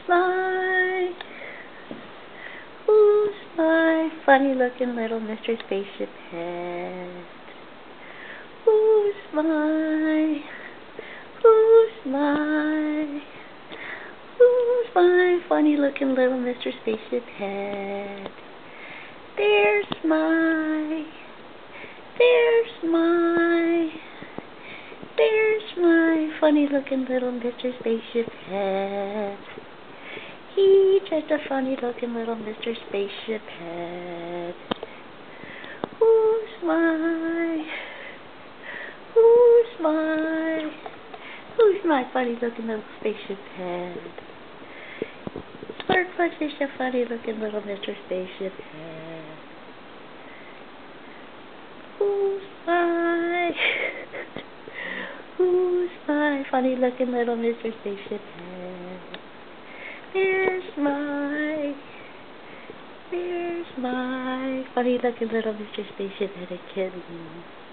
my, who's my funny looking little Mr. Spaceship Head? Who's my, who's my, who's my funny looking little Mr. Spaceship Head? There's my, there's my, there's my funny looking little Mr. Spaceship Head. He's just a funny looking little Mr. Spaceship Head. Who's my, who's my, who's my funny looking little spaceship head? Sparkplug is a funny looking little Mr. Spaceship Head. Who's my, who's my funny looking little Mr. Spaceship Head? There's my funny looking little Mr. Spaceship Head kitten.